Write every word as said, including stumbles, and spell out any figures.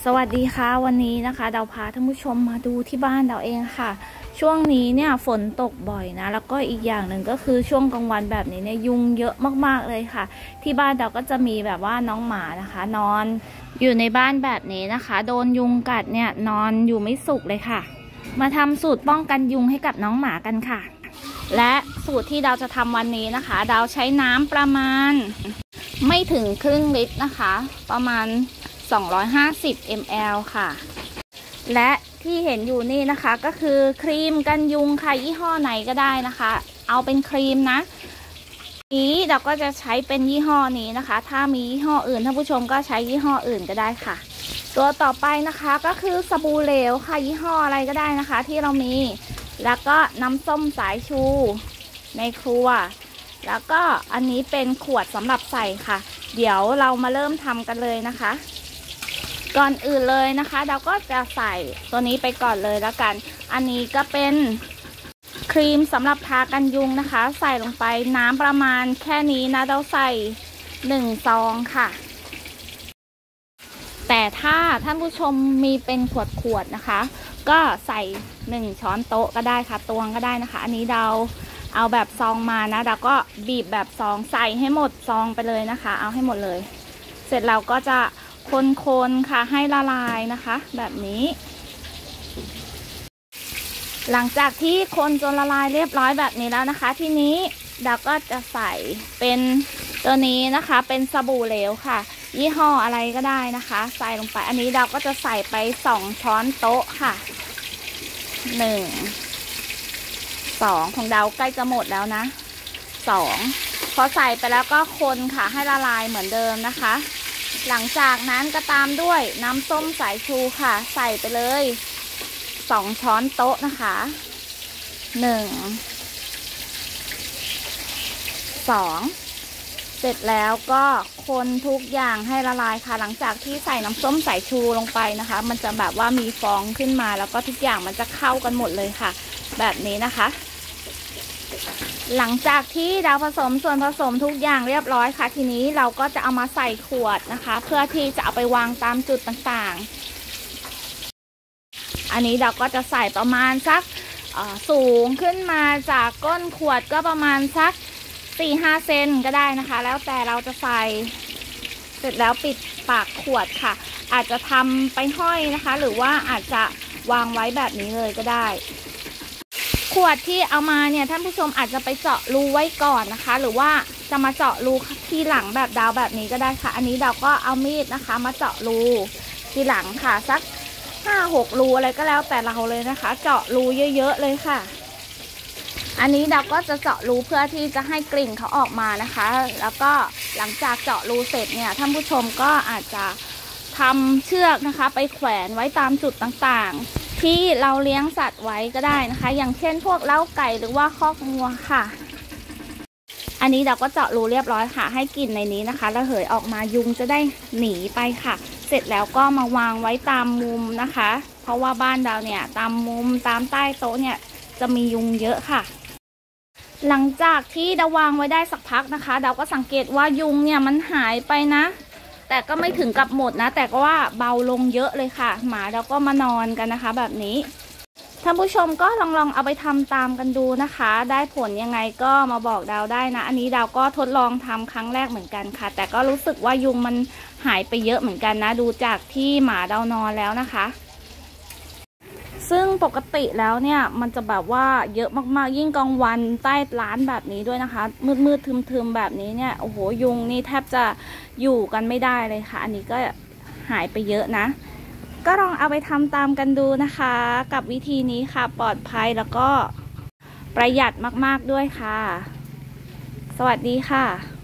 สวัสดีค่ะวันนี้นะคะเราพาท่านผู้ชมมาดูที่บ้านเราเองค่ะช่วงนี้เนี่ยฝนตกบ่อยนะแล้วก็อีกอย่างหนึ่งก็คือช่วงกลางวันแบบนี้เนี่ยยุงเยอะมากๆเลยค่ะที่บ้านเราก็จะมีแบบว่าน้องหมานะคะนอนอยู่ในบ้านแบบนี้นะคะโดนยุงกัดเนี่ยนอนอยู่ไม่สุขเลยค่ะมาทำสูตรป้องกันยุงให้กับน้องหมากันค่ะและสูตรที่เราจะทำวันนี้นะคะเราใช้น้ำประมาณไม่ถึงครึ่งลิตรนะคะประมาณสองร้อยห้าสิบมิลลิลิตร ค่ะและที่เห็นอยู่นี่นะคะก็คือครีมกันยุงค่ะยี่ห้อไหนก็ได้นะคะเอาเป็นครีมนะนี้เราก็จะใช้เป็นยี่ห้อนี้นะคะถ้ามียี่ห้ออื่นท่านผู้ชมก็ใช้ยี่ห้ออื่นก็ได้ค่ะตัวต่อไปนะคะก็คือสบู่เหลวค่ะยี่ห้ออะไรก็ได้นะคะที่เรามีแล้วก็น้ำส้มสายชูในครัวแล้วก็อันนี้เป็นขวดสำหรับใส่ค่ะเดี๋ยวเรามาเริ่มทำกันเลยนะคะก่อนอื่นเลยนะคะเราก็จะใส่ตัวนี้ไปก่อนเลยแล้วกันอันนี้ก็เป็นครีมสำหรับทากันยุงนะคะใส่ลงไปน้ำประมาณแค่นี้นะเราใส่หนึ่งซองค่ะแต่ถ้าท่านผู้ชมมีเป็นขวดขวดนะคะก็ใส่หนึ่งช้อนโต๊ะก็ได้ค่ะตวงก็ได้นะคะอันนี้เราเอาแบบซองมานะเราก็บีบแบบซองใส่ให้หมดซองไปเลยนะคะเอาให้หมดเลยเสร็จเราก็จะคนๆค่ะให้ละลายนะคะแบบนี้หลังจากที่คนจนละลายเรียบร้อยแบบนี้แล้วนะคะทีนี้เราก็จะใส่เป็นตัวนี้นะคะเป็นสบู่เหลวค่ะยี่ห้ออะไรก็ได้นะคะใส่ลงไปอันนี้เราก็จะใส่ไปสองช้อนโต๊ะค่ะหนึ่งสองของเราใกล้จะหมดแล้วนะสองพอใส่ไปแล้วก็คนค่ะให้ละลายเหมือนเดิมนะคะหลังจากนั้นก็ตามด้วยน้ำส้มสายชูค่ะใส่ไปเลยสองช้อนโต๊ะนะคะหนึ่งสองเสร็จแล้วก็คนทุกอย่างให้ละลายค่ะหลังจากที่ใส่น้ำส้มสายชูลงไปนะคะมันจะแบบว่ามีฟองขึ้นมาแล้วก็ทุกอย่างมันจะเข้ากันหมดเลยค่ะแบบนี้นะคะหลังจากที่เราผสมส่วนผสมทุกอย่างเรียบร้อยค่ะทีนี้เราก็จะเอามาใส่ขวดนะคะเพื่อที่จะเอาไปวางตามจุดต่างๆอันนี้เราก็จะใส่ประมาณสักสูงขึ้นมาจากก้นขวดก็ประมาณสัก สี่ถึงห้า เซนก็ได้นะคะแล้วแต่เราจะใส่เสร็จแล้วปิดปากขวดค่ะอาจจะทำไปห้อยนะคะหรือว่าอาจจะวางไว้แบบนี้เลยก็ได้ขวดที่เอามาเนี่ยท่านผู้ชมอาจจะไปเจาะรูไว้ก่อนนะคะหรือว่าจะมาเจาะรูที่หลังแบบดาวแบบนี้ก็ได้ค่ะอันนี้เราก็เอามีดนะคะมาเจาะรูที่หลังค่ะสัก ห้าหก รูอะไรก็แล้วแต่เราเลยนะคะเจาะรูเยอะๆเลยค่ะอันนี้เราก็จะเจาะรูเพื่อที่จะให้กลิ่นเขาออกมานะคะแล้วก็หลังจากเจาะรูเสร็จเนี่ยท่านผู้ชมก็อาจจะทำเชือกนะคะไปแขวนไว้ตามจุดต่างๆที่เราเลี้ยงสัตว์ไว้ก็ได้นะคะอย่างเช่นพวกเล้าไก่หรือว่าคอกงัวค่ะอันนี้เราก็เจาะรูเรียบร้อยค่ะให้กลิ่นในนี้นะคะระเหยออกมายุงจะได้หนีไปค่ะเสร็จแล้วก็มาวางไว้ตามมุมนะคะเพราะว่าบ้านเราเนี่ยตามมุมตามใต้โต๊ะเนี่ยจะมียุงเยอะค่ะหลังจากที่เราวางไว้ได้สักพักนะคะเราก็สังเกตว่ายุงเนี่ยมันหายไปนะแต่ก็ไม่ถึงกับหมดนะแต่ก็ว่าเบาลงเยอะเลยค่ะหมาเราก็มานอนกันนะคะแบบนี้ท่านผู้ชมก็ลองลองเอาไปทำตามกันดูนะคะได้ผลยังไงก็มาบอกดาวได้นะอันนี้ดาวก็ทดลองทำครั้งแรกเหมือนกันค่ะแต่ก็รู้สึกว่ายุงมันหายไปเยอะเหมือนกันนะดูจากที่หมาดาวนอนแล้วนะคะซึ่งปกติแล้วเนี่ยมันจะแบบว่าเยอะมากๆยิ่งกลางวันใต้ร้านแบบนี้ด้วยนะคะมืดๆทึมๆแบบนี้เนี่ยโอ้โหยุงนี่แทบจะอยู่กันไม่ได้เลยค่ะอันนี้ก็หายไปเยอะนะก็ลองเอาไปทำตามกันดูนะคะกับวิธีนี้ค่ะปลอดภัยแล้วก็ประหยัดมากๆด้วยค่ะสวัสดีค่ะ